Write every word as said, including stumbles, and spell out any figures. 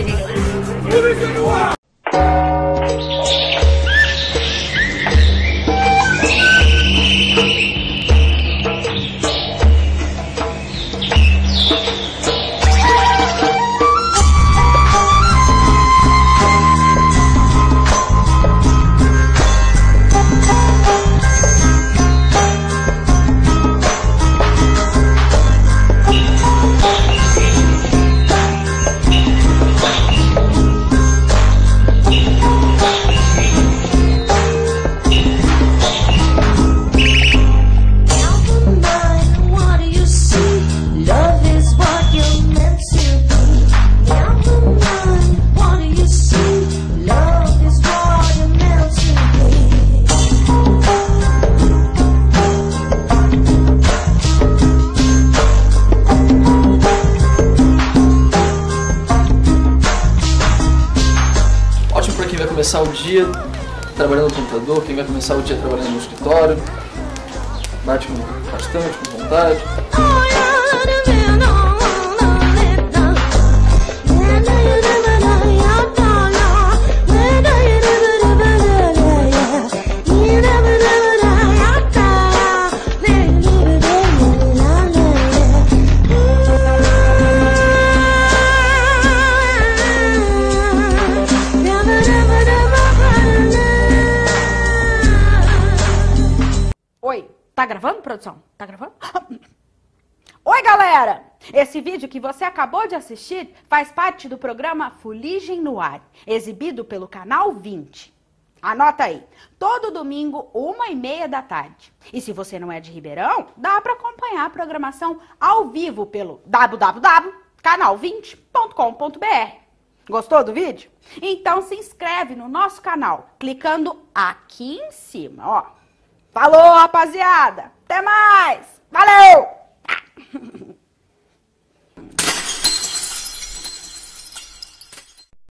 Começar o dia trabalhando no computador, quem vai começar o dia trabalhando no escritório, bate com bastante, com vontade. Oi, tá gravando, produção? Tá gravando? Oi, galera! Esse vídeo que você acabou de assistir faz parte do programa Fuligem no Ar, exibido pelo Canal vinte. Anota aí, todo domingo, uma e meia da tarde. E se você não é de Ribeirão, dá para acompanhar a programação ao vivo pelo w w w ponto canal vinte ponto com ponto b r. Gostou do vídeo? Então se inscreve no nosso canal, clicando aqui em cima, ó. Falou, rapaziada! Até mais! Valeu!